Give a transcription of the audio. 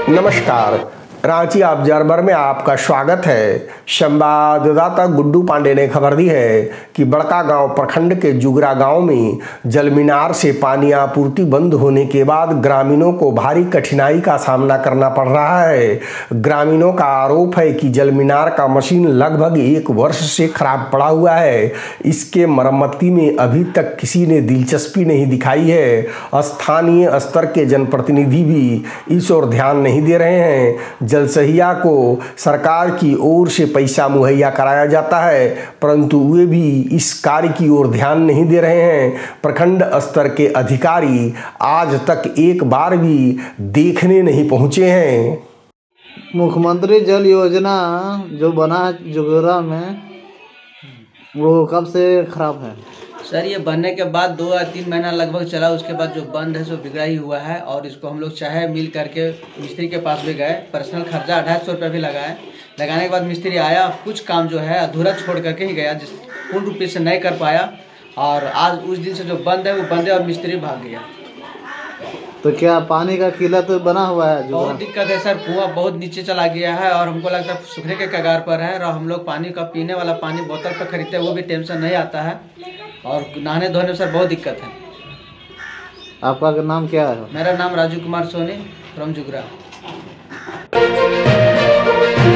नमस्कार, रांची ऑब्जर्वर में आपका स्वागत है। संवाददाता गुड्डू पांडे ने खबर दी है कि बड़कागांव प्रखंड के जुगरा गांव में जलमीनार से पानी आपूर्ति बंद होने के बाद ग्रामीणों को भारी कठिनाई का सामना करना पड़ रहा है। ग्रामीणों का आरोप है कि जलमीनार का मशीन लगभग 1 वर्ष से खराब पड़ा हुआ है। इसके मरम्मती में अभी तक किसी ने दिलचस्पी नहीं दिखाई है। स्थानीय स्तर के जनप्रतिनिधि भी इस ओर ध्यान नहीं दे रहे हैं। जलसहिया को सरकार की ओर से पैसा मुहैया कराया जाता है, परंतु वे भी इस कार्य की ओर ध्यान नहीं दे रहे हैं। प्रखंड स्तर के अधिकारी आज तक एक बार भी देखने नहीं पहुंचे हैं। मुख्यमंत्री जल योजना जो बना है जुगरा में, वो कब से खराब है? सर, ये बनने के बाद 2 या 3 महीना लगभग चला। उसके बाद जो बंद है सो बिगड़ा ही हुआ है और इसको हम लोग चाहे मिल करके मिस्त्री के पास भी गए। पर्सनल खर्चा 250 रुपये भी लगाए। लगाने के बाद मिस्त्री आया, कुछ काम जो है अधूरा छोड़ करके ही गया, जिस पूर्ण रूप से नहीं कर पाया। और आज उस दिन से जो बंद है वो बंद है और मिस्त्री भाग गया। तो क्या पानी का किल्लत तो बना हुआ है? बहुत दिक्कत है सर, कुआं बहुत नीचे चला गया है और हमको लगता है सूखने के कगार पर है। और हम लोग पानी का पीने वाला पानी बोतल पर खरीदते हैं, वो भी टेंशन नहीं आता है। और नहाने धोने में सर बहुत दिक्कत है। आपका नाम क्या है? मेरा नाम राजू कुमार सोनी फ्रॉम जुगरा।